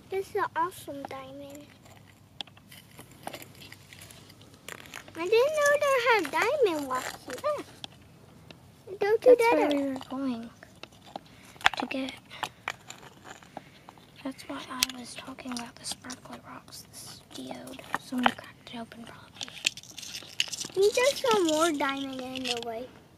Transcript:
This is an awesome diamond. I didn't know they had diamond watches. That's where we were going to get. That's why I was talking about the sparkly rocks, this geode. Somebody cracked it open probably. I think there's some more diamond in the way.